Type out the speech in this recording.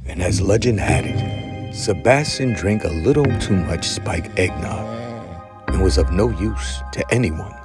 And as legend had it, Sebastian drank a little too much spiked eggnog and was of no use to anyone